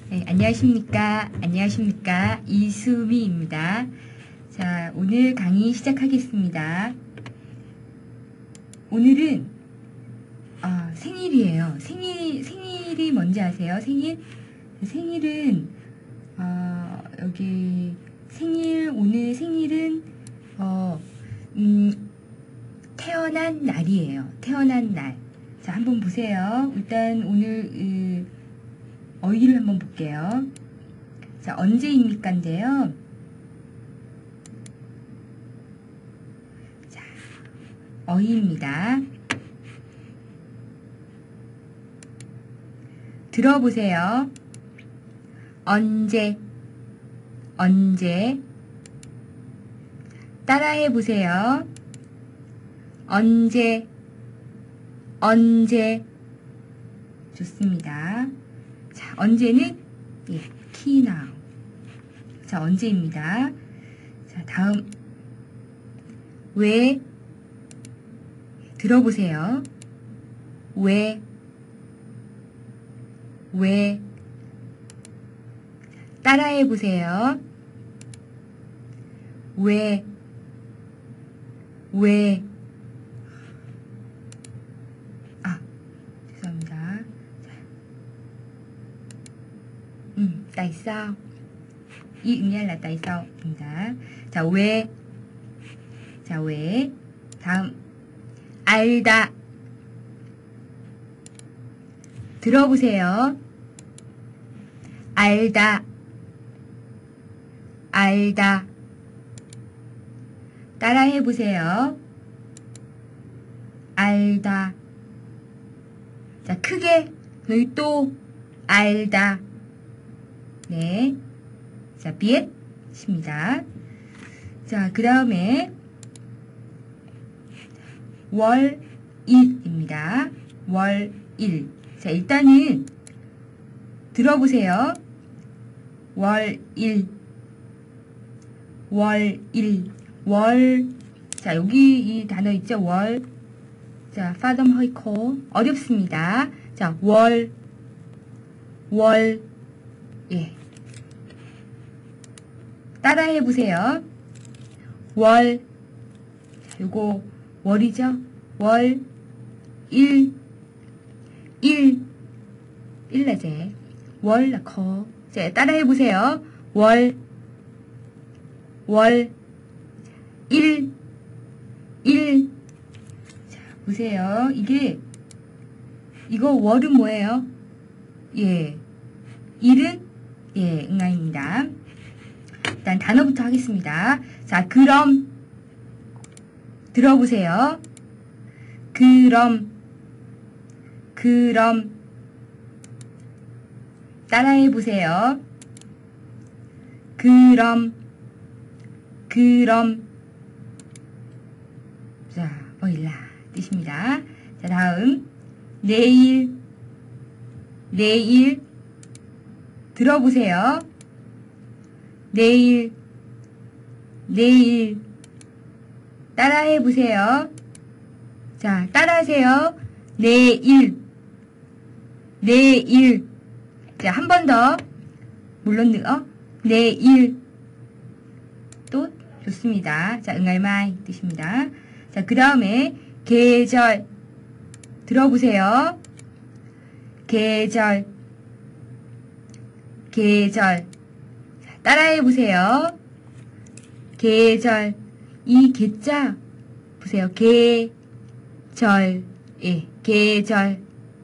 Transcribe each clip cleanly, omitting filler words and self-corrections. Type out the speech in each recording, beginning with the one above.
네, 안녕하십니까. 안녕하십니까. 이수미입니다. 자, 오늘 강의 시작하겠습니다. 오늘은 생일이에요. 생일이 뭔지 아세요? 생일은 여기 오늘 생일은 태어난 날이에요. 태어난 날. 자, 한번 보세요. 일단 오늘 어휘를 한번 볼게요. 자, 언제입니까인데요. 자, 어휘입니다. 들어보세요. 언제. 따라해 보세요. 언제. 좋습니다. 자, 언제는 key now. 자, 언제입니다. 자, 다음 왜. 들어보세요. 왜. 따라해 보세요. 왜. 죄송합니다. tại sao? 이 nghĩa là tại sao입니다. 자, 왜. 다음 알다. 들어보세요. 알다. 따라해 보세요. 알다. 자, 크게 여기 또 알다. 네. 자, 비엣입니다. 자, 그 다음에 월일입니다. 월일. 자, 일단은 들어보세요. 월일. 자, 여기 이 단어 있죠? 월. 자, 파덤 허이코. 어렵습니다. 자, 월. 예. 따라해 보세요. 월. 자, 요거 월이죠? 월. 일라제. 월 라커. 자, 따라해 보세요. 월. 일. 자, 보세요. 이거 월은 뭐예요? 예. 일은 응아입니다. 일단 단어부터 하겠습니다. 자, 그럼. 들어보세요. 그럼. 따라해 보세요. 그럼. 자, 보일라 뜻입니다. 자, 다음 내일. 들어보세요. 내일. 따라해 보세요. 자, 따라하세요. 내일. 자, 한 번 더. 물론 nữa. 내일. 또 좋습니다. 자, 응알마이 뜻입니다. 자, 그 다음에 계절. 들어보세요. 계절. 자, 따라해 보세요. 계절. 이 계자 보세요. 계절. 예, 계절.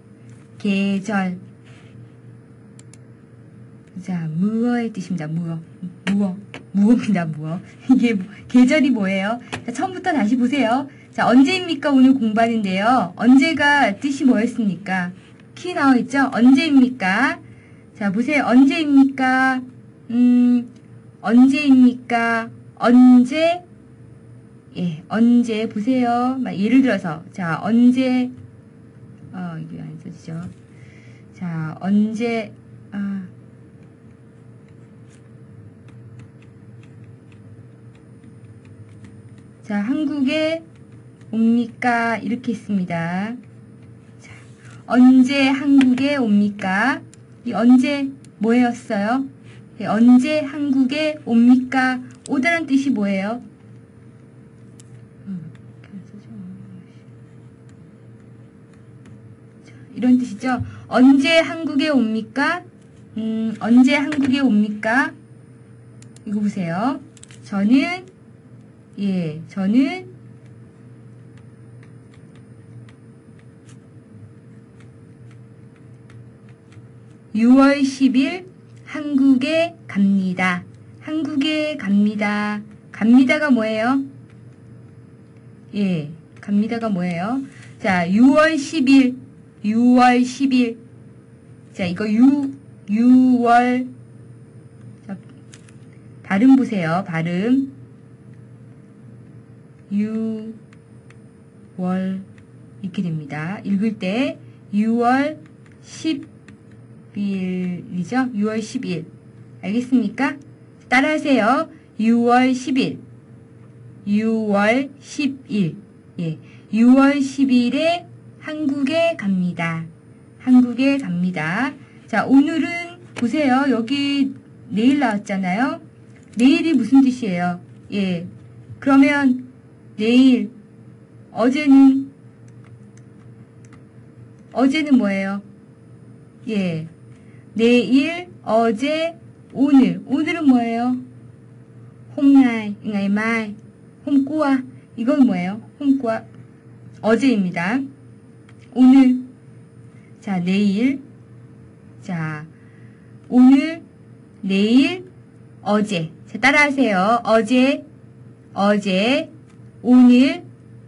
자, 무어의 뜻입니다. 무어입니다. 이게 계절이 뭐예요? 자, 처음부터 다시 보세요. 자, 언제입니까? 오늘 공부하는데요. 언제가 뜻이 뭐였습니까? 키 나와 있죠? 언제입니까? 자, 보세요. 언제입니까? 언제? 예, 언제 보세요. 예를 들어서 자, 언제 이게 안 써지죠. 자, 언제 자, 한국에 옵니까? 이렇게 있습니다. 자, 언제 한국에 옵니까? 이 언제 뭐였어요? 예, 언제 한국에 옵니까? 오다란 뜻이 뭐예요? 이런 뜻이죠. 언제 한국에 옵니까? 언제 한국에 옵니까? 이거 보세요. 저는 6월 10일 한국에 갑니다. 한국에 갑니다. 갑니다가 뭐예요? 예, 갑니다가 뭐예요? 자, 6월 10일. 자, 이거 6월. 자, 발음 보세요. 발음. 6월 이렇게 됩니다. 읽을 때 6월 10일이죠. 6월 10일. 알겠습니까? 따라하세요. 6월 10일. 6월 10일. 예. 6월 10일에 한국에 갑니다. 한국에 갑니다. 자, 오늘은 보세요. 여기 내일 나왔잖아요. 내일이 무슨 뜻이에요? 예. 그러면 내일, 어제는 뭐예요? 예. 내일, 어제, 오늘. 오늘은 뭐예요? hôm nay, ngày mai, hôm qua. 이건 뭐예요? hôm qua. 어제입니다. 오늘. 자, 내일. 자, 오늘, 내일, 어제. 자, 따라하세요. 어제, 오늘,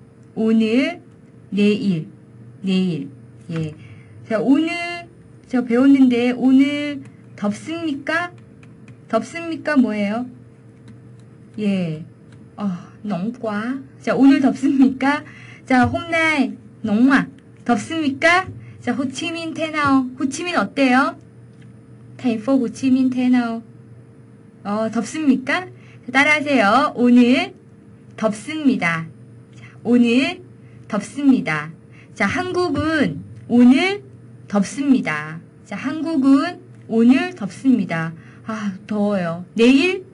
내일. 예. 자, 오늘, 저 배웠는데, 오늘 덥습니까? 덥습니까? 뭐예요? 예. nóng quá. 자, 오늘 덥습니까? 자, hôm nay nóng à? 덥습니까? 자, 호치민 thế nào? 호치민 어때요? thành phố Hồ Chí Minh thế nào? 덥습니까? 자, 따라하세요. 오늘 덥습니다. 자, 오늘 덥습니다. 자, 한국은 오늘 덥습니다. 자, 한국은 오늘 덥습니다. 아, 더워요. 내일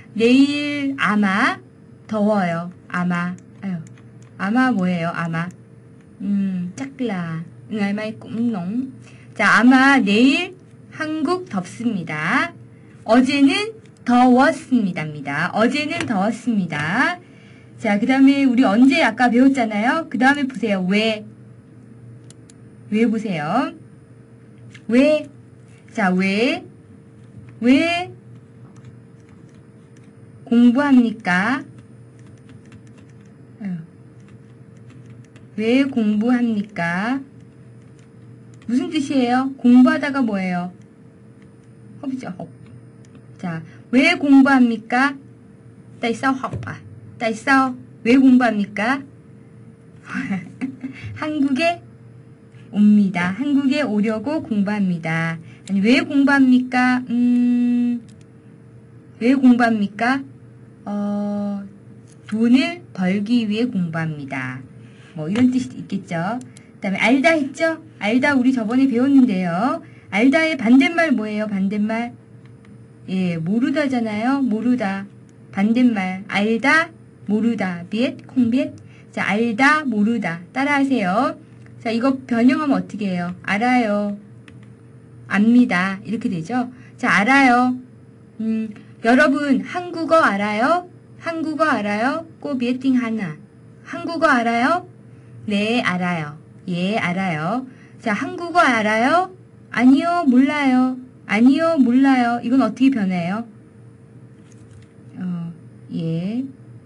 아마 더워요. 아마. 아유, 아마 뭐예요? 아마. chắc là ngày mai cũng nóng. 자, 아마 내일 한국 덥습니다. 어제는 더웠습니다입니다. 어제는 더웠습니다. 자, 그 다음에 우리 언제 아까 배웠잖아요. 그 다음에 보세요. 왜 보세요. 왜. 자, 왜 공부합니까? 왜 공부합니까? 무슨 뜻이에요? 공부하다가 뭐예요? 허브죠, 허브. 자, 왜 공부합니까? tại sao học à? tại sao? 왜 공부합니까? 한국에 옵니다. 한국에 오려고 공부합니다. 아니, 왜 공부합니까? 왜 공부합니까? 돈을 벌기 위해 공부합니다. 뭐 이런 뜻이 있겠죠. 그 다음에 알다 했죠? 알다 우리 저번에 배웠는데요. 알다의 반대말 뭐예요? 반대말? 예, 모르다잖아요. 모르다. 반대말. 알다, 모르다. biết, không biết. 자, 알다, 모르다. 따라하세요. 자, 이거 변형하면 어떻게 해요? 알아요. 압니다. 이렇게 되죠? 자, 알아요. 여러분, 한국어 알아요? 한국어 알아요? cô biết tiếng Hàn à? 한국어 알아요? 네, 알아요. 예, 알아요. 자, 한국어 알아요? 아니요, 몰라요. 아니요, 몰라요. 이건 어떻게 변해요? 예.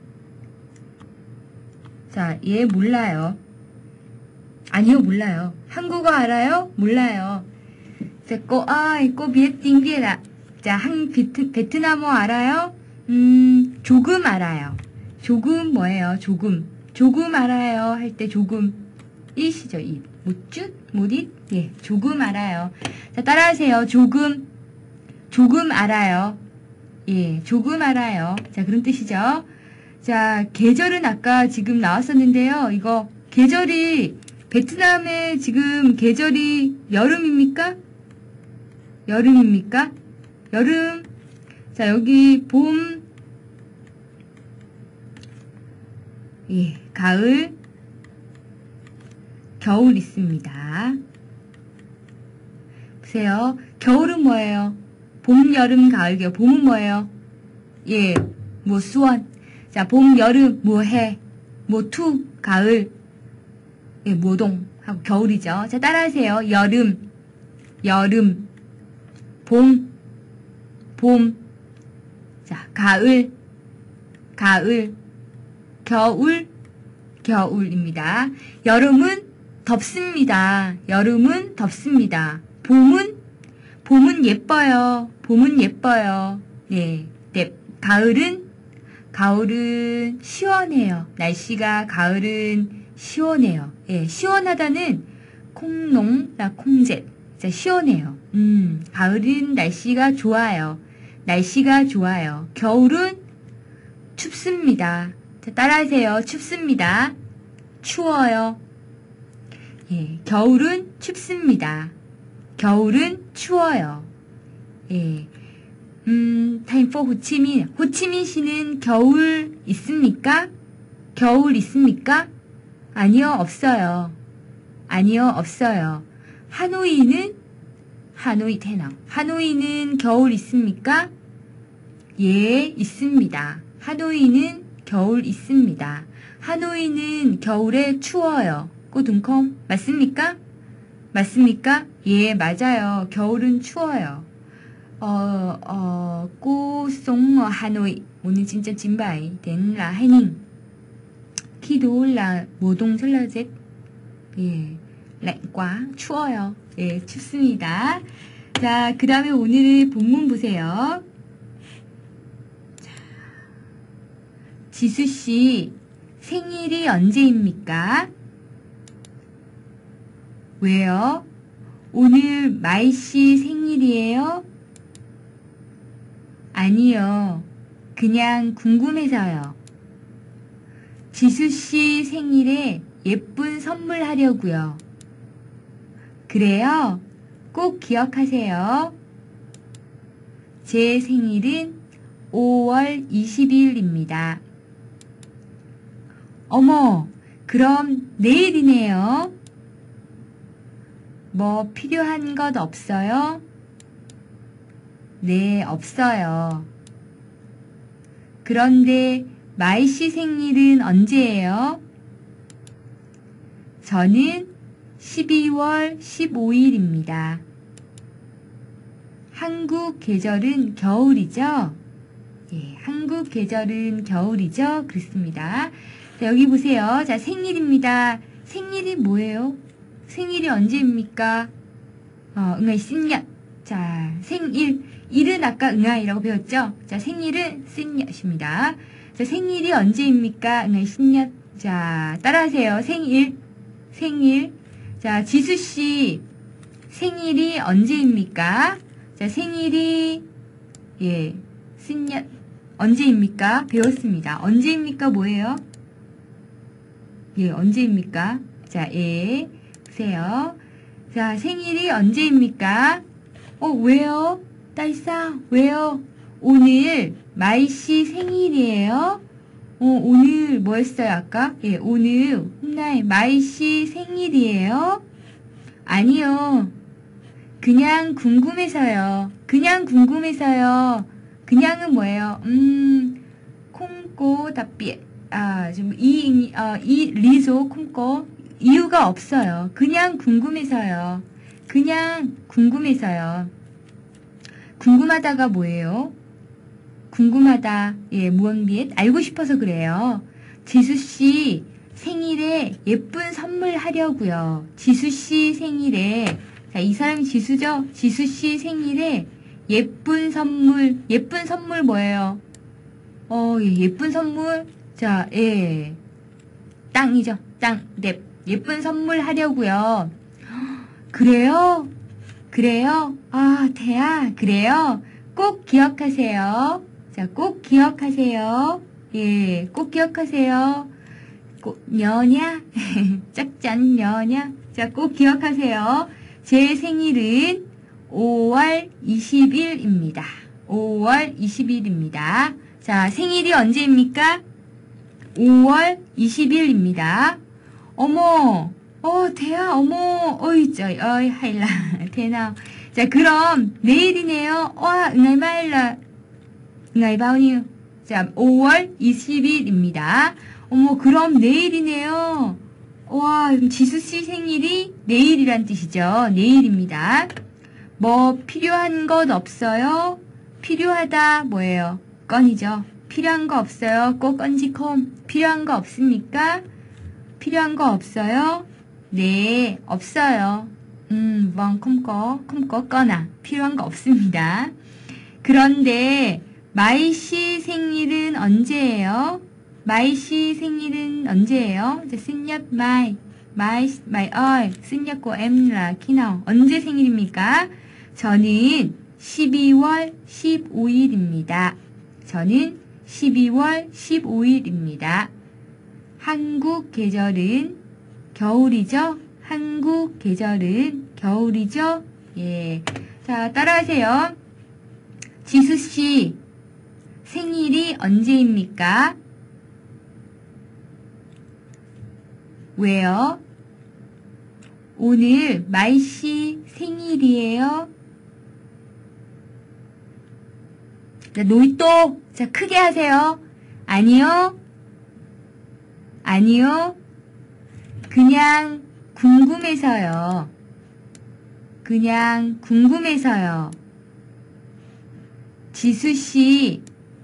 자, 예, 몰라요. 아니요, 몰라요. 한국어 알아요? 몰라요. 자, cô biết tiếng Việt ạ. 자, 베트남어 알아요? 조금 알아요. 조금 뭐예요? 조금 알아요. 할 때 조금. 이시죠, 이. 못쭌? 못잇? 예, 조금 알아요. 자, 따라하세요. 조금 알아요. 예, 조금 알아요. 자, 그런 뜻이죠. 자, 계절은 아까 지금 나왔었는데요. 이거, 계절이, 베트남의 지금 계절이 여름입니까? 여름입니까? 여름. 자, 여기 봄, 예, 가을, 겨울 있습니다. 보세요. 겨울은 뭐예요? 봄, 여름, 가을, 겨울. 봄은 뭐예요? 예, 뭐 수원. 자, 봄, 여름, 뭐 해, 뭐 투, 가을, 예, 모동 하고 겨울이죠. 자, 따라하세요. 여름, 여름, 봄, 봄. 자, 가을, 가을, 겨울, 겨울입니다. 여름은 덥습니다. 여름은 덥습니다. 봄은 예뻐요. 봄은 예뻐요. 네, 네. 가을은 시원해요. 날씨가 가을은 시원해요. 예, 시원하다는 콩농라 콩젯. 자, 시원해요. 가을은 날씨가 좋아요. 날씨가 좋아요. 겨울은 춥습니다. 자, 따라하세요. 춥습니다. 추워요. 예, 겨울은 춥습니다. 겨울은 추워요. 예, 타임 포 호치민. 호치민시는 겨울 있습니까? 겨울 있습니까? 아니요, 없어요. 아니요, 없어요. 하노이는 하노이는 겨울 있습니까? 예, 있습니다. 하노이는 겨울 있습니다. 하노이는 겨울에 추워요. 꼬둥컴 맞습니까? 맞습니까? 예, 맞아요. 겨울은 추워요. 꼬송 하노이 오늘 진짜 진바이 된라 해닝 키도라 모동 설라젯 예, 랭과 추워요. 예, 춥습니다. 자, 그 다음에 오늘의 본문 보세요. 지수씨, 생일이 언제입니까? 왜요? 오늘 마이씨 생일이에요? 아니요. 그냥 궁금해서요. 지수씨 생일에 예쁜 선물 하려고요. 그래요? 꼭 기억하세요. 제 생일은 5월 20일입니다. 어머, 그럼 내일이네요. 뭐 필요한 것 없어요? 네, 없어요. 그런데 마이씨 생일은 언제예요? 저는 12월 15일입니다. 한국 계절은 겨울이죠? 예, 한국 계절은 겨울이죠? 그렇습니다. 자, 여기 보세요. 자, 생일입니다. 생일이 뭐예요? 생일이 언제입니까? 응아이 신년. 자, 생일. 일은 아까 응아이라고 배웠죠? 자, 생일은 신년입니다. 자, 생일이 언제입니까? 응아이 신년. 자, 따라하세요. 생일. 자, 지수씨. 생일이 언제입니까? 자, 생일이, 예, 신년. 언제입니까? 배웠습니다. 언제입니까? 뭐예요? 예, 언제입니까? 자, 예, 보세요. 자, 생일이 언제입니까? 왜요? 딸사, 왜요? 오늘 마이씨 생일이에요? 오늘 뭐 했어요, 아까? 예, 오늘 훗날 마이씨 생일이에요? 아니요. 그냥 궁금해서요. 그냥 궁금해서요. 그냥은 뭐예요? 콩고 답비. 이 리조 콩고 이유가 없어요. 그냥 궁금해서요. 그냥 궁금해서요. 궁금하다가 뭐예요? 궁금하다. 예, 무언비엣 알고 싶어서 그래요. 지수씨 생일에 예쁜 선물 하려고요. 지수씨 생일에 자, 이 사람이 지수죠? 지수씨 생일에 예쁜 선물 뭐예요? 예, 예쁜 선물 자, 예. 땅이죠. 땅, 넵. 예쁜 선물 하려고요. 그래요? 그래요? 아, 태야, 그래요? 꼭 기억하세요. 자, 꼭 기억하세요. 예, 꼭 기억하세요. 여냐? 짝짠, 여냐? 자, 꼭 기억하세요. 제 생일은 5월 20일입니다. 5월 20일입니다. 자, 생일이 언제입니까? 5월 20일입니다. 어머, 대야, 어머, 어이, 쩌이, 어이, 하일라, 대나. 자, 그럼, 내일이네요. 와, 응아이 마일라, 응아이 바오니. 자, 5월 20일입니다. 어머, 그럼 내일이네요. 와, 지수씨 생일이 내일이란 뜻이죠. 내일입니다. 뭐, 필요한 것 없어요? 필요하다, 뭐예요? 건이죠. 필요한 거 없어요? 꼭 건지콤. 필요한 거 없습니까? 필요한 거 없어요? 네, 없어요. 컴거 꺼나. 필요한 거 없습니다. 그런데, 마이씨 생일은 언제예요? 마이씨 생일은 언제예요? 이제 sinh 마이 sinh của em là khi nào? 언제 생일입니까? 저는 12월 15일입니다. 저는 12월 15일입니다. 한국 계절은 겨울이죠? 한국 계절은 겨울이죠? 예. 자, 따라하세요. 지수씨, 생일이 언제입니까? 왜요? 오늘 마이씨 생일이에요? 자, 노이또. 자, 크게 하세요. 아니요. 아니요. 그냥 궁금해서요. 그냥 궁금해서요. 지수씨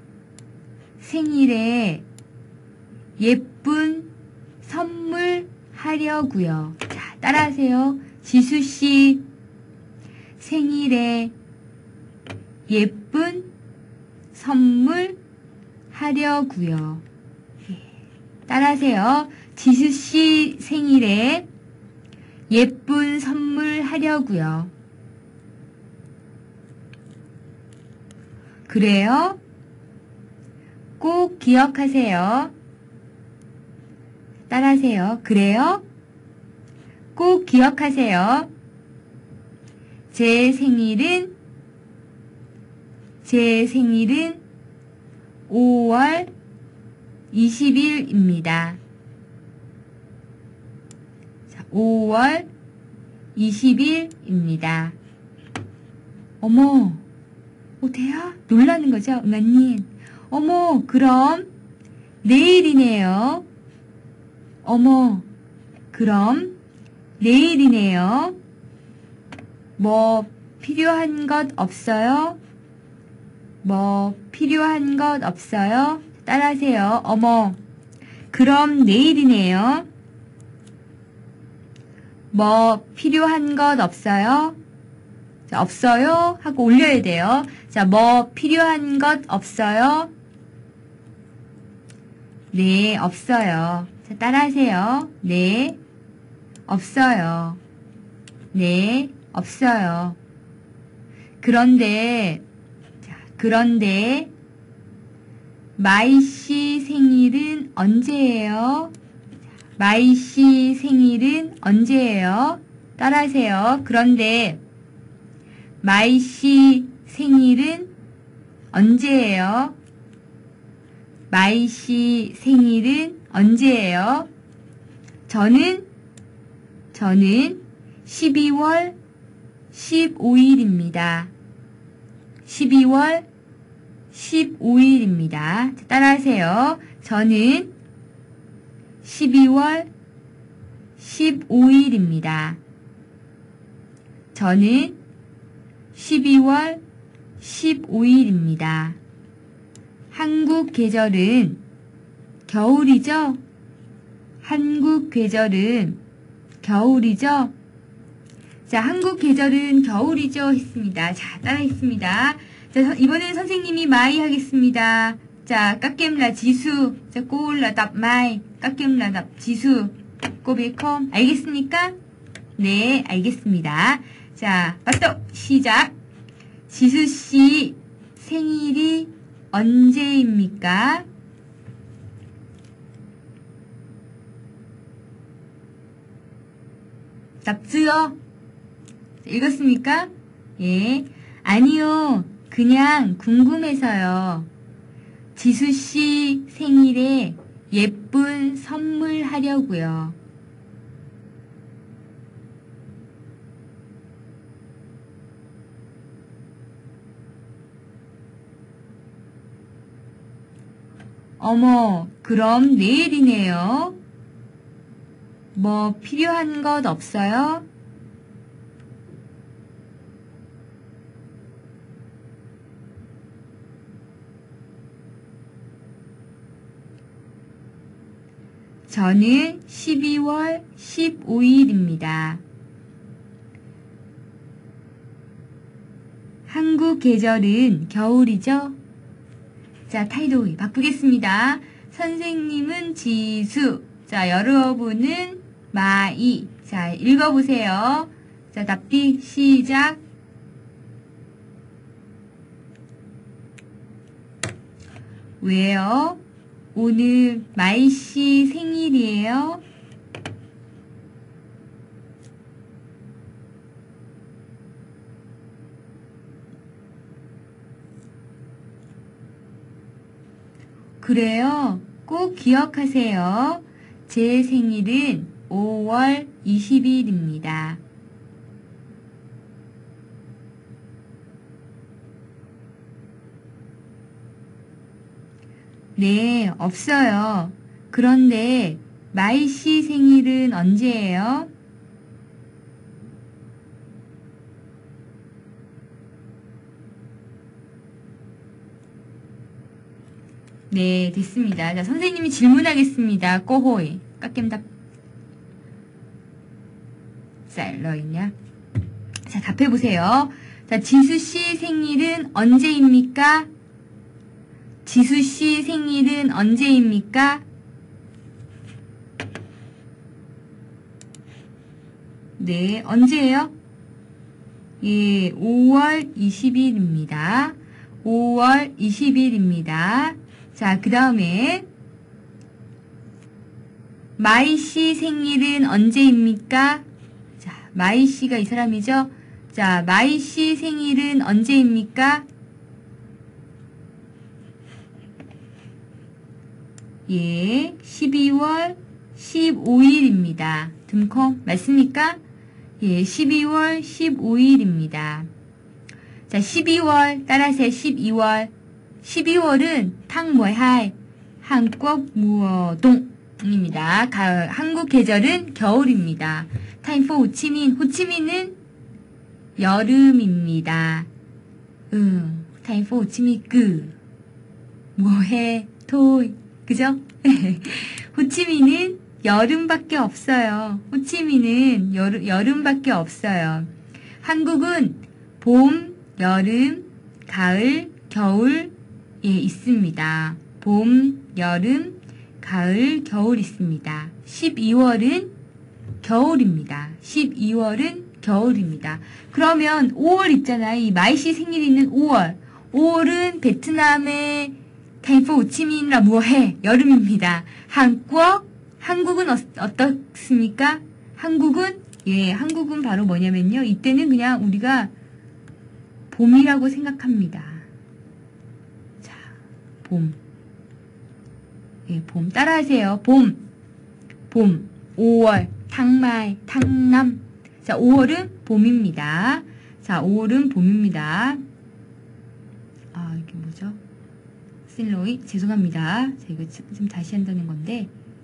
생일에 예쁜 선물 하려고요. 자, 따라하세요. 지수씨 생일에 예쁜 선물 하려고요. 따라하세요. 지수씨 생일에 예쁜 선물 하려고요. 그래요? 꼭 기억하세요. 따라하세요. 그래요? 꼭 기억하세요. 제 생일은 5월 20일입니다. 자, 5월 20일입니다. 어머, 대야? 놀라는 거죠? 응아님. 어머, 그럼 내일이네요. 어머, 그럼 내일이네요. 뭐 필요한 것 없어요? 뭐 필요한 것 없어요? 따라하세요. 어머, 그럼 내일이네요. 뭐 필요한 것 없어요? 자, 없어요? 하고 올려야 돼요. 자, 뭐 필요한 것 없어요? 네, 없어요. 자, 따라하세요. 네, 없어요. 네, 없어요. 그런데 마이씨 생일은 언제예요? 마이씨 생일은 언제예요? 따라하세요. 그런데 마이씨 생일은 언제예요? 마이씨 생일은 언제예요? 저는 12월 15일입니다. 12월 15일입니다. 따라하세요. 저는 12월 15일입니다. 저는 12월 15일입니다. 한국 계절은 겨울이죠? 한국 계절은 겨울이죠? 자, 한국 계절은 겨울이죠? 했습니다. 자, 따라했습니다. 자, 이번에는 선생님이 마이 하겠습니다. 자, 깎겜라 지수. 자, 꼬울라 답 마이. 깎겜라 답 지수. 꼬비컴. 알겠습니까? 네, 알겠습니다. 자, 맞다. 시작. 지수씨 생일이 언제입니까? 답지요? 읽었습니까? 예. 아니요. 그냥 궁금해서요. 지수씨 생일에 예쁜 선물 하려고요. 어머, 그럼 내일이네요. 뭐 필요한 것 없어요? 저는 12월 15일입니다. 한국 계절은 겨울이죠? 자, 타이도 바꾸겠습니다. 선생님은 지수. 자, 여러분은 마이. 자, 읽어보세요. 자, 답비 시작. 왜요? 오늘 마이씨 생일이에요? 그래요? 꼭 기억하세요. 제 생일은 5월 20일입니다. 네, 없어요. 그런데 마이 씨 생일은 언제예요? 네, 됐습니다. 자, 선생님이 질문하겠습니다. 꼬호이. 깎임답. 쌀러 있냐? 자, 답해보세요. 자, 지수씨 생일은 언제입니까? 지수씨 생일은 언제입니까? 네, 언제예요? 예, 5월 20일입니다. 5월 20일입니다. 자, 그 다음에 마이씨 생일은 언제입니까? 자, 마이씨가 이 사람이죠? 자, 마이씨 생일은 언제입니까? 예, 12월 15일입니다. 듬컴 맞습니까? 예, 12월 15일입니다. 자, 12월 따라서 12월. 12월은 탕모하이 한국 무어동입니다. 한국 계절은 겨울입니다. 타임포 호치민. 호치민은 여름입니다. 타임포 호치민 뭐해 토이 그죠? 호치민은 여름밖에 없어요. 호치민은 여름밖에 없어요. 한국은 봄, 여름, 가을, 겨울 예, 있습니다. 봄, 여름, 가을, 겨울 있습니다. 12월은 겨울입니다. 12월은 겨울입니다. 그러면 5월 있잖아요. 이 마이씨 생일이 있는 5월. 5월은 베트남의 타이포 호치민이라 뭐해? 여름입니다. 한국은 어떻습니까? 한국은 바로 뭐냐면요. 이때는 그냥 우리가 봄이라고 생각합니다. 봄. 예, 봄. 따라하세요. 봄. 5월. 탕남. 자, 5월은 봄입니다. 자, 5월은 봄입니다. 아, 이게 뭐죠? 실로이. 죄송합니다. 자, 이거 좀 다시 한다는 건데.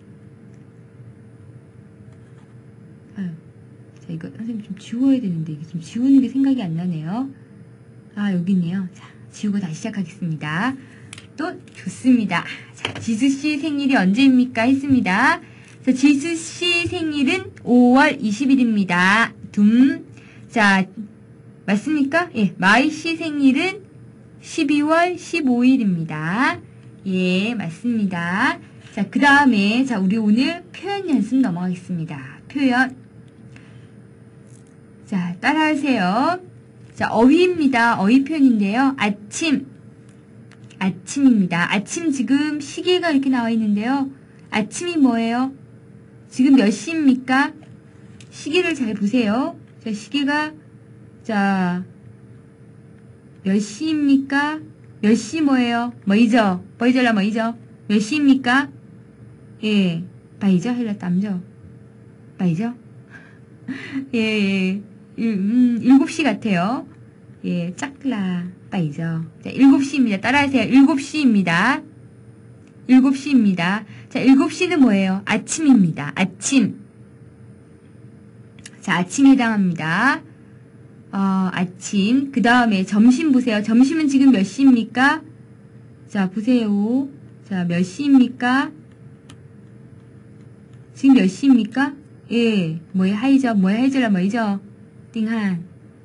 아유. 자, 이거 선생님 좀 지워야 되는데, 이게 좀 지우는 게 생각이 안 나네요. 아, 여기 있네요. 자, 지우고 다시 시작하겠습니다. 또 좋습니다. 자, 지수씨 생일이 언제입니까? 했습니다. 자, 지수씨 생일은 5월 20일입니다. 자, 맞습니까? 예, 마이씨 생일은 12월 15일입니다. 예, 맞습니다. 자, 그 다음에, 자, 우리 오늘 표현 연습 넘어가겠습니다. 표현. 자, 따라하세요. 자, 어휘입니다. 어휘 표현인데요. 아침입니다. 아침 지금 시계가 이렇게 나와 있는데요. 아침이 뭐예요? 지금 몇 시입니까? 시계를 잘 보세요. 자, 시계가, 자, 몇 시입니까? 몇 시 뭐예요? 뭐이죠? 뭐이죠라 뭐이죠? 몇 시입니까? 예, 바이죠? 헬라 땀죠? 바이죠? 예, 예. 7시 같아요. 예, 짝라, 바이죠? 자, 7시입니다. 따라하세요. 7시입니다. 7시입니다. 자, 7시는 뭐예요? 아침입니다. 아침. 자, 아침에 해당합니다. 아침. 그 다음에 점심 보세요. 점심은 지금 몇 시입니까? 자, 보세요. 자, 몇 시입니까? 지금 몇 시입니까? 예, 뭐에 하이죠? 뭐에 하이죠라 뭐이죠? 띵한.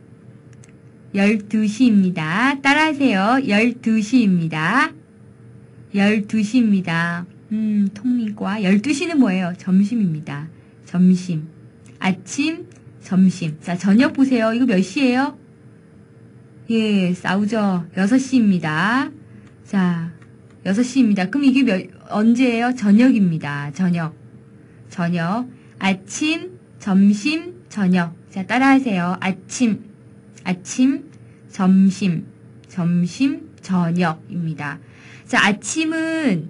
12시입니다. 따라하세요. 12시입니다. 12시입니다. 통미과. 12시는 뭐예요? 점심입니다. 점심. 아침, 점심. 자, 저녁 보세요. 이거 몇 시예요? 예, 싸우죠. 6시입니다. 자, 6시입니다. 그럼 이게 언제예요? 저녁입니다. 저녁. 저녁. 아침, 점심, 저녁. 자, 따라하세요. 아침, 점심, 저녁입니다. 자, 아침은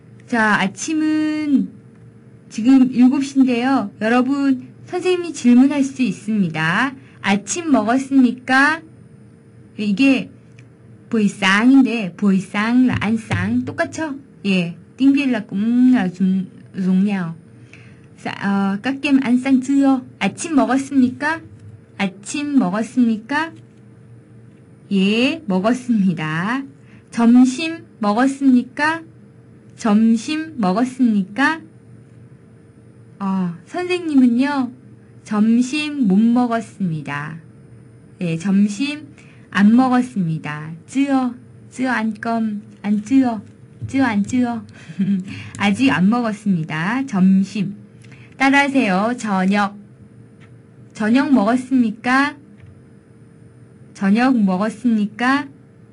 지금 7시인데요. 여러분, 선생님이 질문할 수 있습니다. 아침 먹었습니까? 이게 보이쌍인데 보이쌍라 안쌍 똑같죠? 예, 띵빌라 꿈라 종량. 깎겜 안쌍 쯔어. 아침 먹었습니까? 아침 먹었습니까? 예, 먹었습니다. 점심 먹었습니까? 점심 먹었습니까? 선생님은요, 점심 못 먹었습니다. 예, 점심 안 먹었습니다. 쯔어 안 쯔어. 아직 안 먹었습니다. 점심. 따라하세요. 저녁 먹었습니까? 저녁 먹었습니까?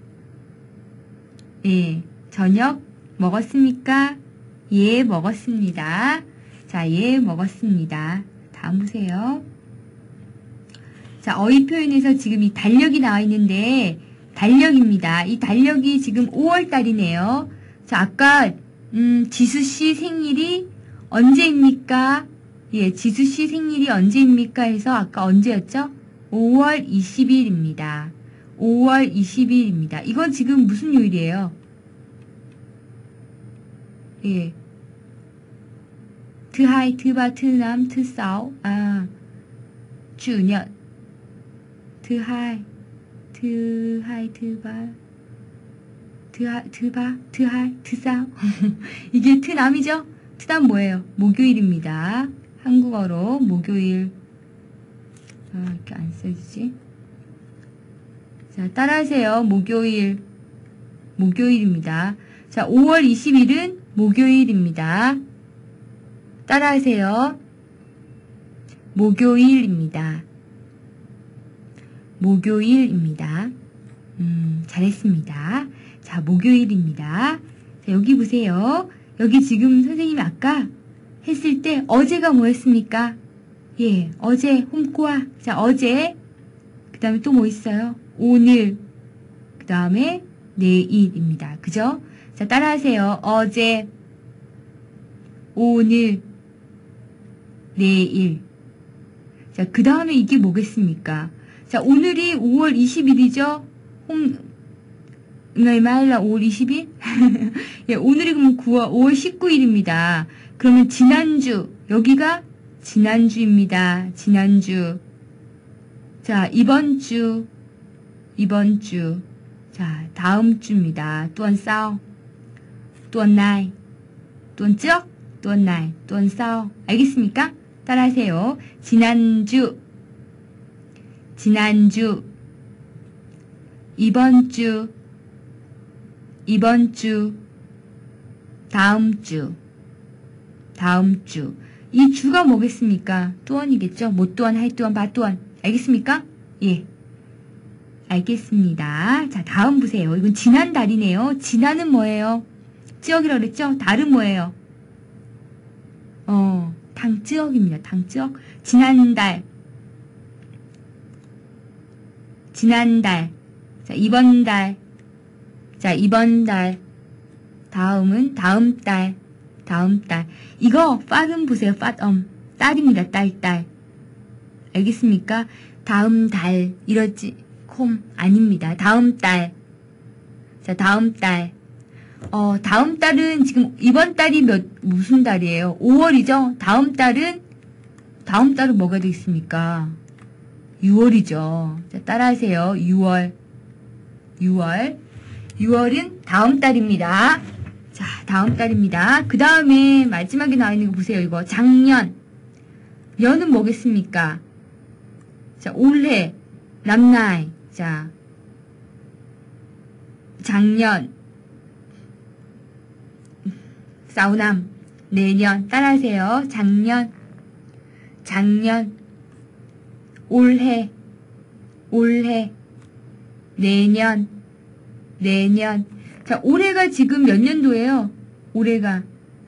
예, 저녁 먹었습니까? 예, 먹었습니다. 자, 예, 먹었습니다. 다음 보세요. 자, 어휘 표현에서 지금 이 달력이 나와 있는데, 달력입니다. 이 달력이 지금 5월달이네요. 자, 아까, 지수씨 생일이 언제입니까? 예, 지수씨 생일이 언제입니까? 해서 아까 언제였죠? 5월 20일입니다. 5월 20일입니다. 이건 지금 무슨 요일이에요? 예. 트하이, 트바, 트남, 트사오. 주년. 트하이, 트바. 트하이, 트사오. 이게 트남이죠? 트남 뭐예요? 목요일입니다. 한국어로 목요일. 이렇게 안 써지지? 자, 따라하세요. 목요일입니다. 자, 5월 20일은 목요일입니다. 따라하세요. 목요일입니다. 잘했습니다. 자, 목요일입니다. 자, 여기 보세요. 여기 지금 선생님이 아까 했을 때 어제가 뭐였습니까? 예, 어제, 홈꼬아. 자, 어제. 그 다음에 또 뭐 있어요? 오늘. 그 다음에 내일입니다. 그죠? 자, 따라하세요. 어제, 오늘, 내일. 자, 그 다음에 이게 뭐겠습니까? 자, 오늘이 5월 20일이죠? 마일라 5월 20일? 예, 오늘이 그럼 5월 19일입니다. 그러면 지난주, 여기가 지난주입니다. 지난주. 자, 이번 주. 자, 다음 주입니다. 또한 싸워. 또한 나이. 또한 쩍. 또한 나이. 또한 싸워. 알겠습니까? 따라하세요. 지난주. 이번 주. 다음 주. 이 주가 뭐겠습니까? 또한이겠죠? 못 또한, 할 또한, 바 또한. 알겠습니까? 예. 알겠습니다. 자, 다음 보세요. 이건 지난달이네요. 지난은 뭐예요? 찌억이라고 그랬죠? 달은 뭐예요? 당찌억입니다. 당찌억. 지난달. 자, 이번 달. 자, 이번 달. 다음은 다음 달. 다음 달. 이거 fat은 보세요. fat엄. 딸입니다. 딸. 알겠습니까? 다음 달. 이러지. 콤. 아닙니다. 다음 달. 자, 다음 달. 다음 달은 지금 이번 달이 무슨 달이에요? 5월이죠? 다음 달은 뭐가 되겠습니까? 6월이죠. 자, 따라하세요. 6월. 6월은 다음 달입니다. 자, 다음 달입니다. 그 다음에 마지막에 나와 있는 거 보세요. 이거 작년. 년은 뭐겠습니까? 자, 올해. 남나이. 자, 작년. 사우남. 내년. 따라하세요. 작년. 올해. 내년. 자, 올해가 지금 몇 년도예요? 올해가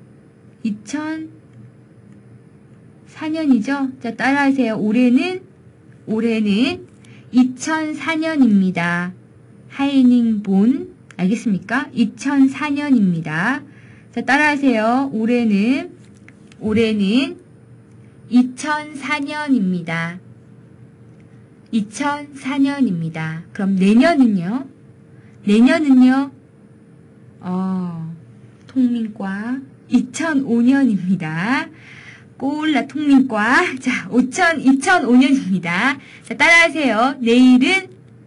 2004년이죠? 자, 따라하세요. 올해는 2004년입니다. 하이닝본. 알겠습니까? 2004년입니다. 자, 따라하세요. 올해는 2004년입니다. 2004년입니다. 그럼 내년은요? 통민과 2005년입니다. 꼴라 통민과. 자, 2005년입니다. 자, 따라하세요. 내일은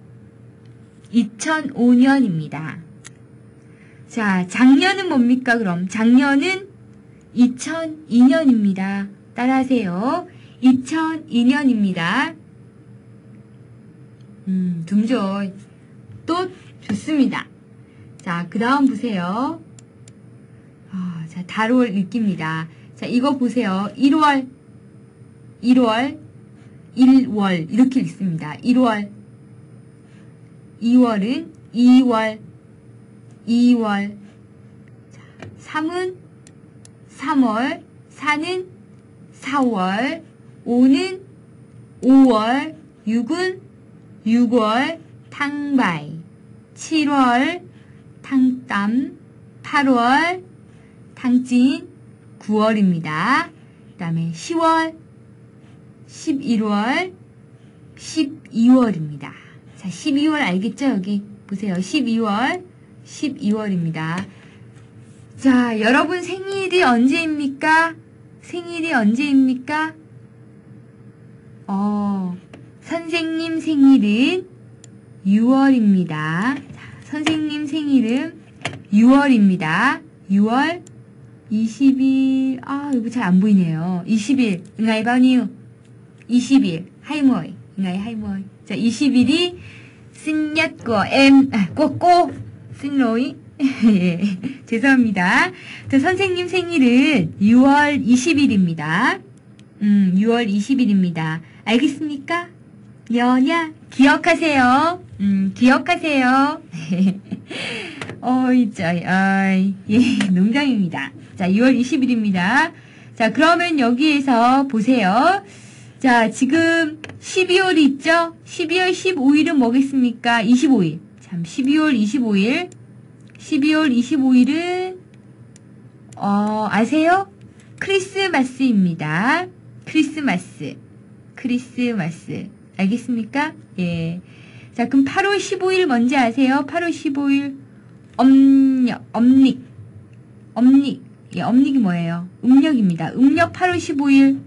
2005년입니다. 자, 작년은 뭡니까, 그럼? 작년은 2002년입니다. 따라하세요. 2002년입니다. dum죠. 또 좋습니다. 자, 그 다음 보세요. 자, 달월 읽기입니다. 자, 이거 보세요. 1월, 1월 이렇게 읽습니다. 1월. 2월은 2월. 자, 3은 3월. 4는 4월. 5는 5월. 6은 6월. 탕바이. 7월 탕땀. 8월 탕진. 9월입니다. 그 다음에 10월, 11월, 12월입니다. 자, 12월 알겠죠? 여기 보세요. 12월입니다. 자, 여러분 생일이 언제입니까? 선생님 생일은 6월입니다. 선생님 생일은 6월입니다. 6월 20일, 이거 잘 안 보이네요. 20일, 응아이 바니우. 20일, 하이모이. 응아이 하이모이. 자, 20일이, 신얏거, 꼬꼬, 신로이. 예, 죄송합니다. 자, 선생님 생일은 6월 20일입니다. 6월 20일입니다. 알겠습니까? 여냐? 기억하세요. 기억하세요. 예, 농담입니다. 자, 6월 20일입니다. 자, 그러면 여기에서 보세요. 자, 지금 12월이 있죠? 12월 15일은 뭐겠습니까? 25일. 참, 12월 25일은, 아세요? 크리스마스입니다. 크리스마스. 알겠습니까? 예. 자, 그럼 8월 15일 뭔지 아세요? 8월 15일, 엄닉. 예, 엄닉이 뭐예요? 음력입니다. 음력 8월 15일,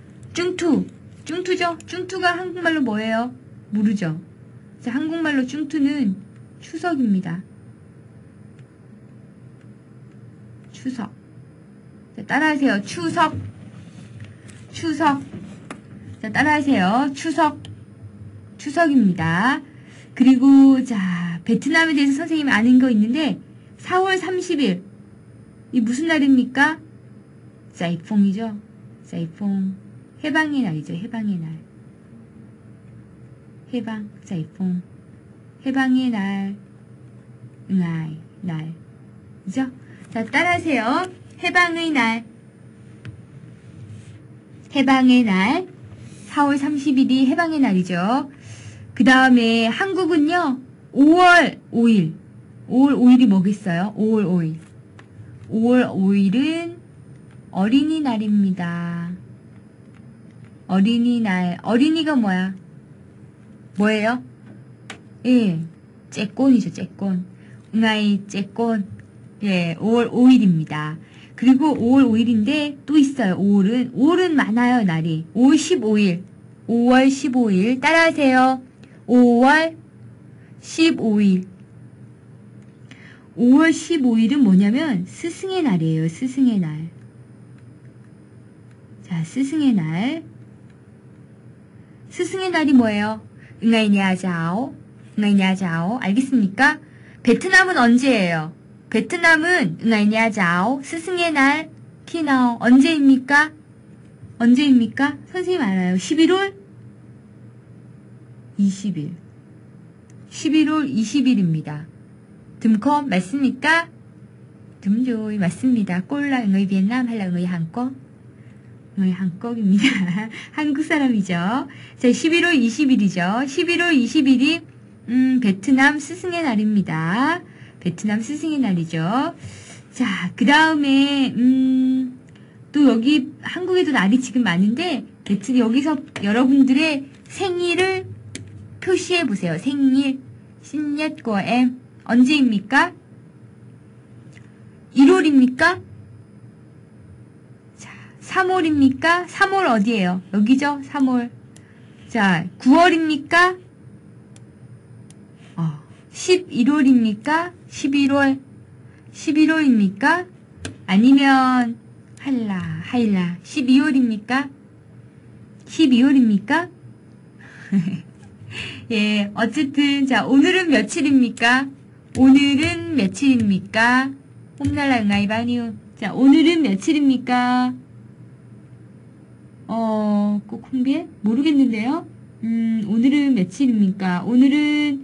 쭝투죠? 쭝투가 한국말로 뭐예요? 모르죠? 자, 한국말로 쭝투는 추석입니다. 추석. 자, 따라하세요. 추석. 자, 따라하세요. 추석입니다. 그리고, 자, 베트남에 대해서 선생님이 아는 거 있는데, 4월 30일. 이 무슨 날입니까? 사이퐁이죠? 사이퐁. 해방의 날이죠. 해방의 날. 사이퐁. 해방의 날. 응아이, 날. 그죠? 자, 따라하세요. 해방의 날. 4월 30일이 해방의 날이죠. 그 다음에 한국은요, 5월 5일. 5월 5일이 뭐겠어요? 5월 5일. 5월 5일은 어린이날입니다. 어린이날. 어린이가 뭐야? 뭐예요? 예, 째꼰이죠, 째꼰. 응아이 째꼰. 예, 5월 5일입니다. 그리고 5월 5일인데 또 있어요. 5월은 많아요, 날이. 5월 15일. 5월 15일. 따라하세요. 5월 15일. 5월 15일은 뭐냐면 스승의 날이에요. 스승의 날. 자, 스승의 날. 스승의 날이 뭐예요? 응아이냐자오. 응아이냐자오. 알겠습니까? 베트남은 언제예요? 베트남은 응아이냐자오. 스승의 날. 키나오. 언제입니까? 언제입니까? 선생님 알아요. 11월 20일. 11월 20일입니다. 듬컴 맞습니까? 듬조이 맞습니다. 꼴라 응의 베트남 할라 응의 한국. 응의 한국입니다. 한국 사람이죠. 자, 11월 20일이죠. 11월 20일이 베트남 스승의 날입니다. 베트남 스승의 날이죠. 자, 그 다음에 또 여기 한국에도 날이 지금 많은데 여기서 여러분들의 생일을 표시해 보세요. 생일 신예꺼엠 언제입니까? 1월입니까? 자, 3월입니까? 3월 어디예요? 여기죠? 3월. 자, 9월입니까? 11월입니까? 11월. 11월입니까? 아니면 하일라 12월입니까? 12월입니까? 예, 어쨌든 자, 오늘은 며칠입니까? 오늘은 며칠입니까? 홈날라 응아이바니우. 자, 오늘은 며칠입니까? 꼭 홍비에? 모르겠는데요? 오늘은 며칠입니까? 오늘은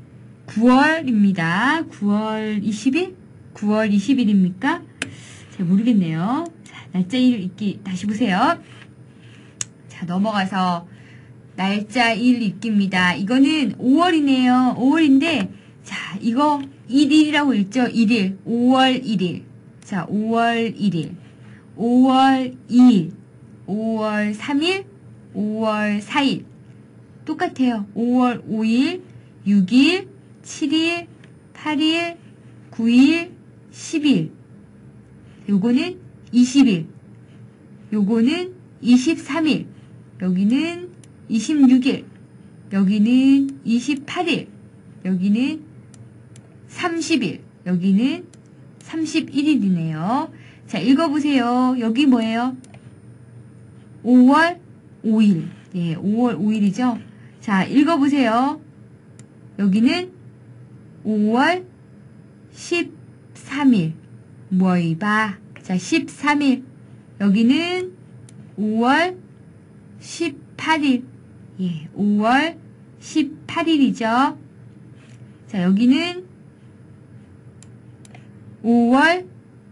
9월입니다. 9월 20일? 9월 20일입니까? 잘 모르겠네요. 자, 날짜 일 읽기 다시 보세요. 자, 넘어가서 날짜 일 읽기입니다. 이거는 5월이네요. 5월인데 자, 이거 1일이라고 읽죠? 1일. 5월 1일. 자, 5월 1일. 5월 2일. 5월 3일. 5월 4일. 똑같아요. 5월 5일. 6일. 7일. 8일. 9일. 10일. 요거는 20일. 요거는 23일. 여기는 26일. 여기는 28일. 여기는 30일. 여기는 31일이네요. 자, 읽어보세요. 여기 뭐예요? 5월 5일. 예, 5월 5일이죠. 자, 읽어보세요. 여기는 5월 13일. 뭐이바. 자, 13일. 여기는 5월 18일. 예, 5월 18일이죠. 자, 여기는 5월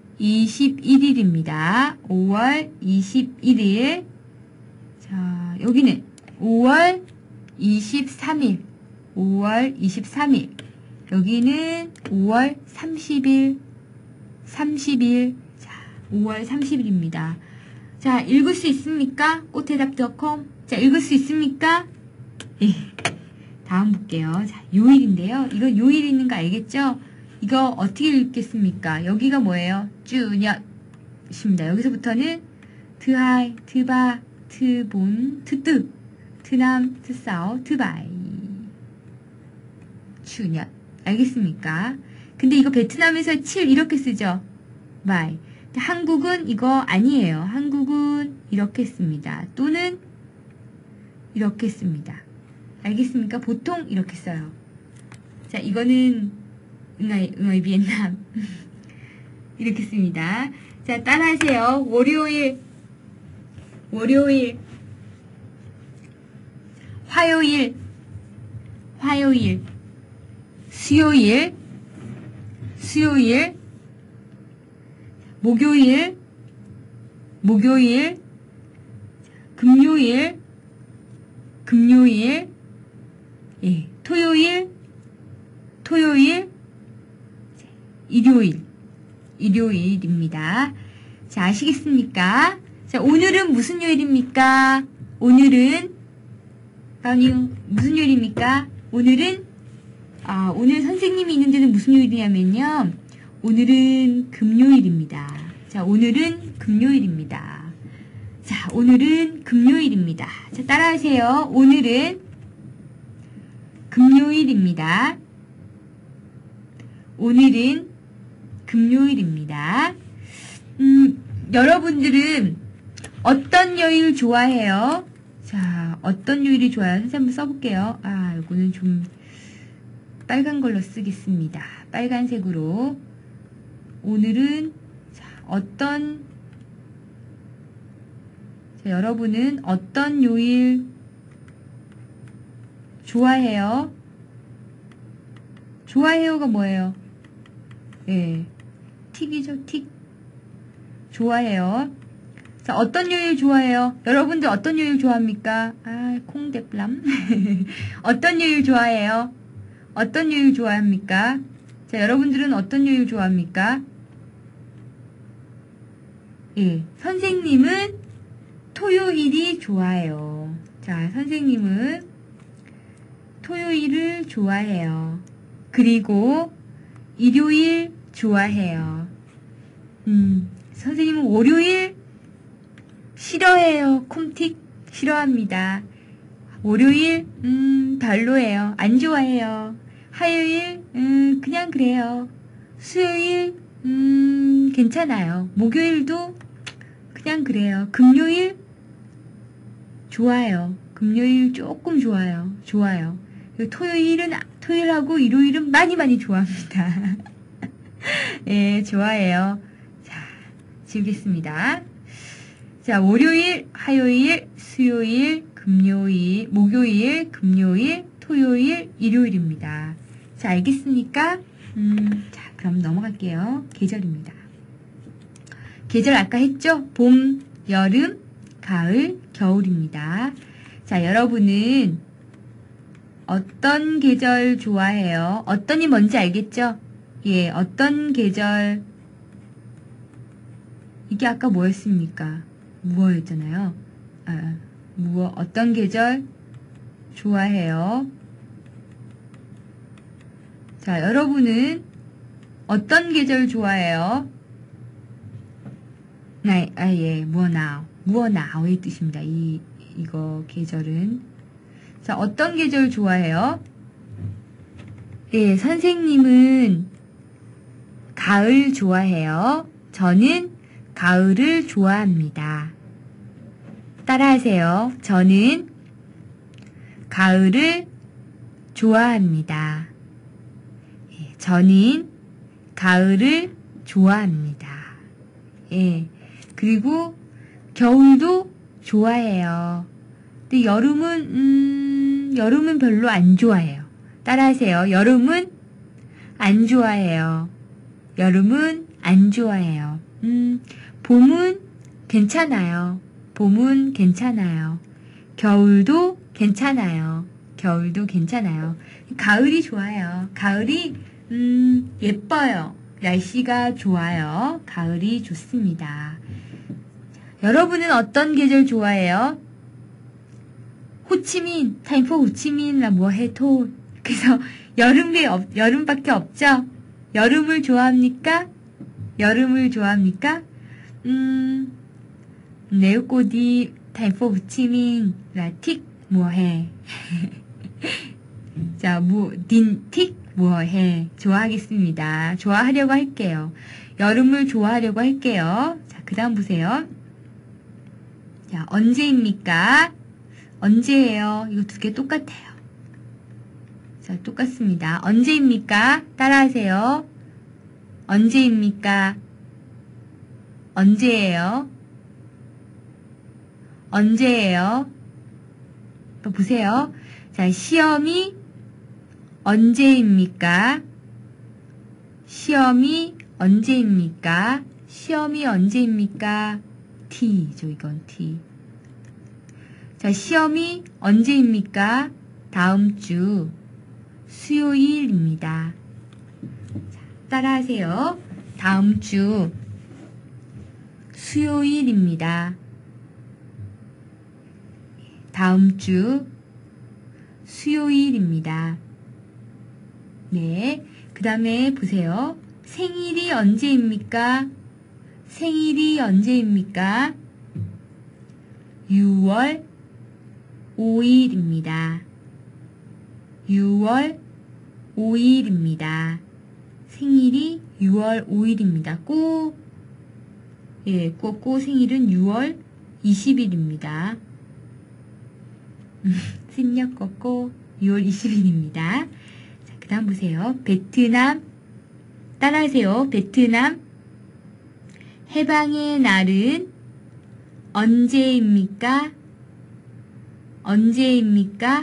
21일입니다. 5월 21일. 자, 여기는 5월 23일. 5월 23일. 여기는 5월 30일. 30일. 자, 5월 30일입니다. 자, 읽을 수 있습니까? 꽃대답.com. 자, 읽을 수 있습니까? 예. 다음 볼게요. 자, 요일인데요. 이거 요일 있는 거 알겠죠? 이거 어떻게 읽겠습니까? 여기가 뭐예요? 쭈녁입니다. 여기서부터는 트하이, 트바, 트본, 트뜨, 트남, 트싸오, 트바이. 쭈녁. 알겠습니까? 근데 이거 베트남에서 7 이렇게 쓰죠? 바이. 한국은 이거 아니에요. 한국은 이렇게 씁니다. 또는 이렇게 씁니다. 알겠습니까? 보통 이렇게 써요. 자, 이거는 응아이 비엔남 이렇게 씁니다. 자, 따라하세요. 월요일, 화요일, 수요일, 목요일, 금요일, 예, 토요일, 토요일, 일요일, 일요일입니다. 자, 아시겠습니까? 자, 오늘은 무슨 요일입니까? 오늘은, 가은이 무슨 요일입니까? 오늘은, 오늘 선생님이 있는 데는 무슨 요일이냐면요. 오늘은 금요일입니다. 자, 오늘은 금요일입니다. 자, 오늘은 금요일입니다. 자, 따라하세요. 오늘은 금요일입니다. 오늘은 금요일입니다. 여러분들은 어떤 요일 좋아해요? 자, 어떤 요일이 좋아요? 선생님 한번 써볼게요. 이거는 좀 빨간 걸로 쓰겠습니다. 빨간색으로. 오늘은, 여러분은 어떤 요일 좋아해요? 좋아해요가 뭐예요? 네, 틱이죠, 틱. 좋아해요. 자, 어떤 요일 좋아해요? 여러분들 어떤 요일 좋아합니까? 콩대플람. 어떤 요일 좋아해요? 어떤 요일 좋아합니까? 자, 여러분들은 어떤 요일 좋아합니까? 예, 선생님은 토요일이 좋아요. 자, 선생님은 토요일을 좋아해요. 그리고 일요일 좋아해요. 선생님은 월요일 싫어해요. 콤틱 싫어합니다. 월요일 별로예요. 안 좋아해요. 화요일 그냥 그래요. 수요일 괜찮아요. 목요일도 그냥 그래요. 금요일 좋아요. 금요일 조금 좋아요. 좋아요. 토요일하고 일요일은 많이 좋아합니다. 예, 좋아해요. 자, 지우겠습니다. 자, 월요일, 화요일, 수요일, 금요일, 목요일, 금요일, 토요일, 일요일입니다. 자, 알겠습니까? 자, 그럼 넘어갈게요. 계절입니다. 계절 아까 했죠? 봄, 여름, 가을, 겨울입니다. 자, 여러분은 어떤 계절 좋아해요? 어떤이 뭔지 알겠죠? 예, 어떤 계절, 이게 아까 뭐였습니까? 무어였잖아요. 어떤 계절 좋아해요? 자, 여러분은 어떤 계절 좋아해요? 예, 무어나오의 뜻입니다. 이거 계절은. 자, 어떤 계절 좋아해요? 예, 선생님은 가을 좋아해요. 저는 가을을 좋아합니다. 따라하세요. 저는 가을을 좋아합니다. 예, 저는 가을을 좋아합니다. 예, 그리고 겨울도 좋아해요. 근데 여름은 별로 안 좋아해요. 따라하세요. 여름은 안 좋아해요. 여름은 안 좋아해요. 봄은 괜찮아요. 봄은 괜찮아요. 겨울도 괜찮아요. 겨울도 괜찮아요. 가을이 좋아요. 가을이 예뻐요. 날씨가 좋아요. 가을이 좋습니다. 여러분은 어떤 계절 좋아해요? 호치민, 타임포 호치민라 뭐해 토. 그래서 여름밖에 없죠? 여름을 좋아합니까? 여름을 좋아합니까? 네오꼬디 타임포 호치민 라틱 뭐해. 자, 딘틱 뭐해. 좋아하겠습니다. 좋아하려고 할게요. 여름을 좋아하려고 할게요. 자, 그 다음 보세요. 자, 언제입니까? 언제예요? 이거 두 개 똑같아요. 자, 똑같습니다. 언제입니까? 따라하세요. 언제입니까? 언제예요? 언제예요? 또 보세요. 자, 시험이 언제입니까? 시험이 언제입니까? 시험이 언제입니까? T죠, 이건 T. 자, 시험이 언제입니까? 다음 주. 수요일입니다. 자, 따라하세요. 다음 주 수요일입니다. 다음 주 수요일입니다. 네. 그 다음에 보세요. 생일이 언제입니까? 생일이 언제입니까? 6월 5일입니다. 6월 5일입니다. 생일이 6월 5일입니다. 꼭 생일은 6월 20일입니다. 생력 꺾고 6월 20일입니다. 자, 그 다음 보세요. 베트남, 따라하세요. 베트남, 해방의 날은 언제입니까? 언제입니까?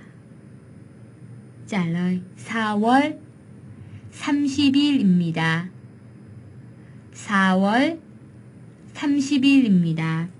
trả lời 4월 30일입니다. 4월 30일입니다.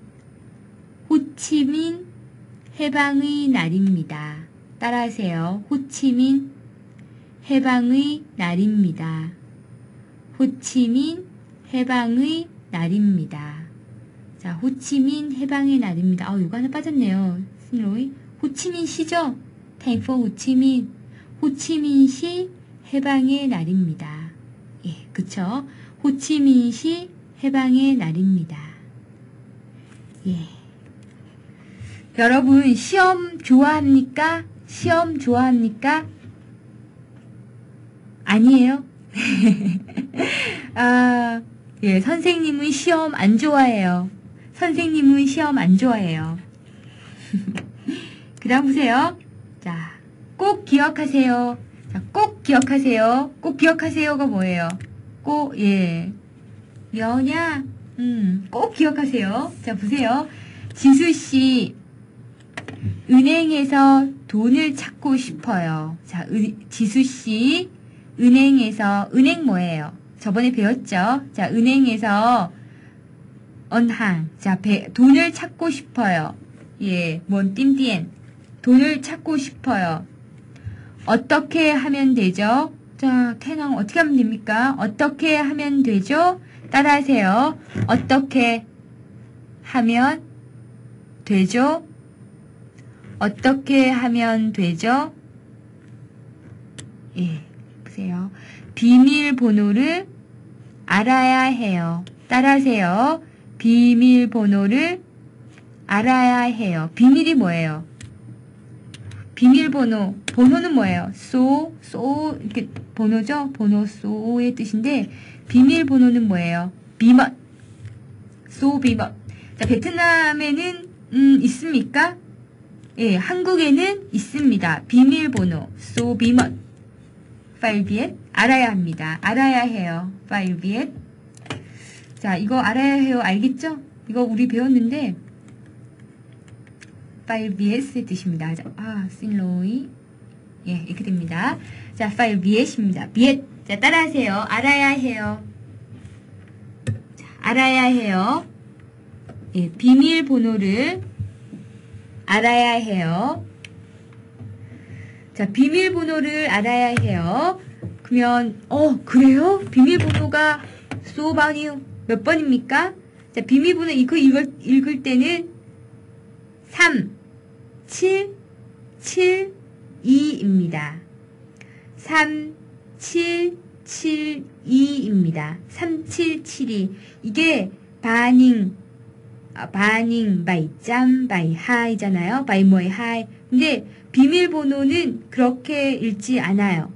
호치민 해방의 날입니다. 따라하세요. 호치민 해방의 날입니다. 호치민 해방의 날입니다. 자, 호치민 해방의 날입니다. 이거 하나 빠졌네요. 스로이. 호치민시죠? thành phố 호치민. 호치민시 해방의 날입니다. 예, 그쵸? 호치민시 해방의 날입니다. 예. 여러분, 시험 좋아합니까? 시험 좋아합니까? 아니에요? 예, 선생님은 시험 안 좋아해요. 선생님은 시험 안 좋아해요. 그 다음 보세요. 자, 꼭 기억하세요. 자, 꼭 기억하세요. 꼭 기억하세요가 뭐예요? 뭐냐? 꼭 기억하세요. 자, 보세요. 지수씨, 은행에서 돈을 찾고 싶어요. 자, 지수씨, 은행 뭐예요? 저번에 배웠죠? 자, 은행에서 언항. 자, 돈을 찾고 싶어요. 예, 띠띠엔. 돈을 찾고 싶어요. 어떻게 하면 되죠? 자, 태낭 어떻게 하면 됩니까? 어떻게 하면 되죠? 따라하세요. 어떻게 하면 되죠? 어떻게 하면 되죠? 예, 보세요. 비밀번호를 알아야 해요. 따라하세요. 비밀번호를 알아야 해요. 비밀이 뭐예요? 번호는 뭐예요? 이렇게 번호죠? 소의 뜻인데, 비밀번호는 뭐예요? 비멋. 비멋. 자, 베트남에는, 있습니까? 예, 한국에는 있습니다. 비밀번호. 비멋. 파일비엣. 알아야 합니다. 알아야 해요. 파일비엣. 자, 이거 알아야 해요. 알겠죠? 이거 우리 배웠는데, 파일 VS의 뜻입니다. xin 예, 이렇게 됩니다. 자, 파일 VS입니다. 비엣. 자, 따라하세요. 알아야 해요. 자, 알아야 해요. 예, 비밀번호를 알아야 해요. 자, 비밀번호를 알아야 해요. 그러면, 그래요? 비밀번호가 몇 번입니까? 자, 비밀번호 이거 읽을 때는 3772입니다. 3772입니다. 3772. 이게 바닝 바이짬 바이하이잖아요. 바이모이 하이. 근데 비밀번호는 그렇게 읽지 않아요.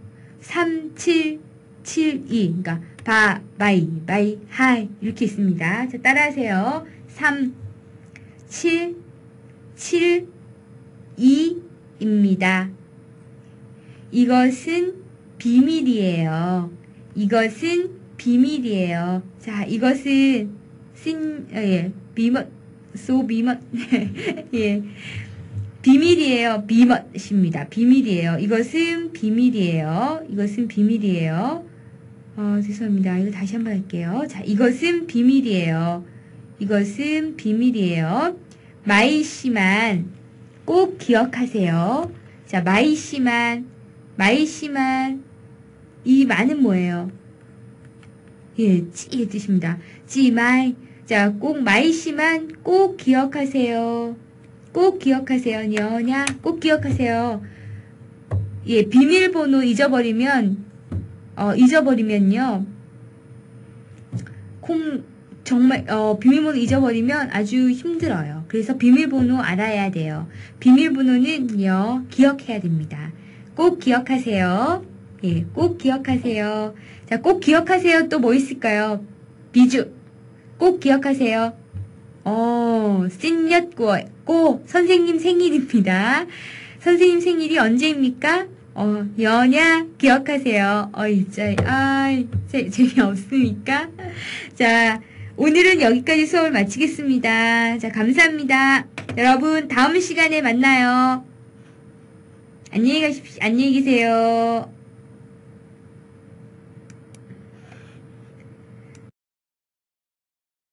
3772. 그러니까 바이 하이 이렇게 있습니다. 자, 따라하세요. 3772입니다. 이것은 비밀이에요. 이것은 비밀이에요. 자, 이것은 비멋, 비멋. 예. 비밀이에요. 비멋입니다. 비밀이에요. 이것은 비밀이에요. 이것은 비밀이에요. 죄송합니다. 이거 다시 한번 할게요. 자, 이것은 비밀이에요. 이것은 비밀이에요. 마이 씨만 꼭 기억하세요. 자, 마이 씨만 마이시만. 이 만은 뭐예요? 예, 찌의 뜻입니다. 찌마이. 자, 꼭 마이시만 꼭 기억하세요. 꼭 기억하세요. 녀냐. 꼭 기억하세요. 예, 비밀번호 잊어버리면요. 정말, 비밀번호 잊어버리면 아주 힘들어요. 그래서 비밀번호 알아야 돼요. 비밀번호는요, 기억해야 됩니다. 꼭 기억하세요. 예, 꼭 기억하세요. 자, 꼭 기억하세요. 또 뭐 있을까요? 비주. 꼭 기억하세요. 찐엿고, 선생님 생일입니다. 선생님 생일이 언제입니까? 연야, 기억하세요. 진짜, 재미없습니까? 자, 오늘은 여기까지 수업을 마치겠습니다. 자, 감사합니다. 여러분, 다음 시간에 만나요. 안녕히 계세요.